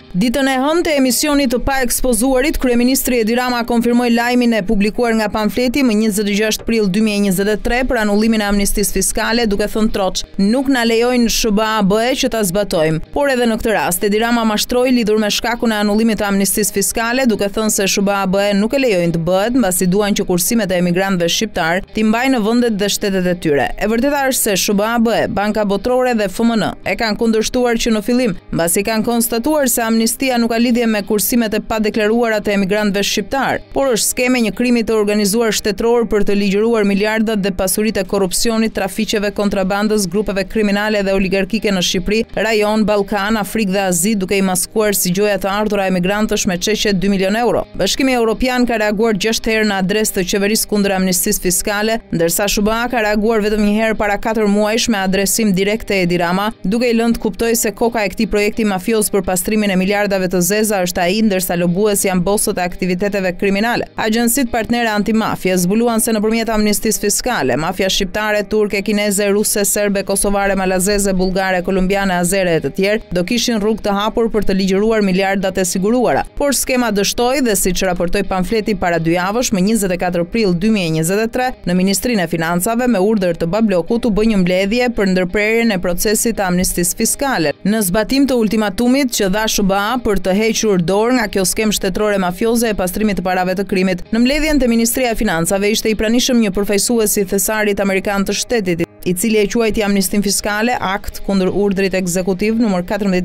Ditën e hënë të emisionit të paekspozuarit, kryeministri Edi Rama konfirmoi lajmin e publikuar nga pamfleti më 26 prill 2023 për anullimin e amnistisë fiskale, duke thënë troç, nuk na lejojnë SBA-BE që ta zbatojmë. Por edhe në këtë rast, Edi Rama mashtroi lidhur me shkakun e anullimit të amnistisë fiskale, duke thënë se SBA-BE nuk e lejojnë të bëhet, mbasi duan që kursimet e emigrantëve shqiptar t'i mbajnë në vendet dhe shtetet e tyre. E vërteta është se SBA-BE, Banka Botërore dhe FMN e kanë kundërshtuar që në fillim, mbasi kanë konstatuar se amnistia nuk ka lidhje me kursimet e padeklaruara të emigrantëve shqiptar, por është skeme një krimi të organizuar shtetëror për të ligjëruar miliardat dhe pasuritë e korrupsionit, trafiqeve, kontrabandës, grupeve kriminale dhe oligarkike në Shqipëri, rajon, Ballkan, Afrikë dhe Azi, duke i maskuar si gjoja të ardhura emigrantësh me çështje 2 milion euro. Bashkimi Evropian ka reaguar 6 herë në adresë të qeverisë kundër amnistisë fiskale, ndërsa SBA ka reaguar vetëm një herë para 4 muajsh me adresim direkt te Edi Rama, duke i lënë të kuptojë se koka e këtij projekti mafioz për pastrimin e miliardave të zeza është ai, ndërsa lobues janë bosët e aktiviteteve kriminale. Agjencitë partnere antimafie zbuluan se nëpërmjet amnistisë fiskale, mafia shqiptare, turke, kineze, ruse, serbe, kosovare, malazeze, bullgare, kolumbiane, azere e të tjerë do kishin rrugë të hapur për të ligjëruar miliardat e siguruara. Por skema dështoi dhe siç raportoi pamfleti para 2 javësh, më 24 prill 2023, në Ministrinë e Financave me urdhër të Bablokut u bë një mbledhje për ndërprerjen e procesit të amnistisë fiskale, në zbatim të ultimatumit që dha SBA për të hequr dorë nga kjo skem shtetërore mafioze e pastrimit të parave të krimit. Në mbledhjen te Ministria e Financave ishte i pranishëm një përfaqësues i thesarit amerikan të shtetit, i cili e quajti amnistin fiskale akt kundër urdhrit ekzekutiv numër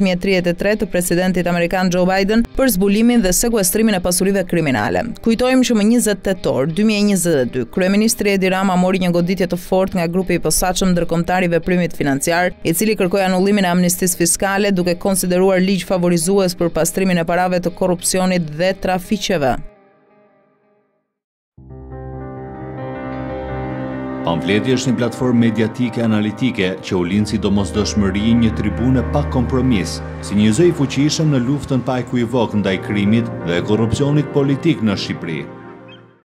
14033 të presidentit amerikan Joe Biden për zbulimin dhe sekuestrimin e pasurive kriminale. Kujtojmë që më 20 tetor 2022, kryeministri Edi Rama mori një goditje të fortë nga grupi i posaçëm ndërkombëtar i veprimit financiar, i cili kërkoi anullimin e amnistisë fiskale duke konsideruar ligj favorizues për pastrimin e parave të korrupsionit dhe trafiqeve. Pamfleti është një platformë mediatike analitike që u lind si domosdoshmëri një tribune pa kompromis, si një zë i fuqishëm në luftën pa ekuivok ndaj krimit dhe korrupsionit politik në Shqipëri.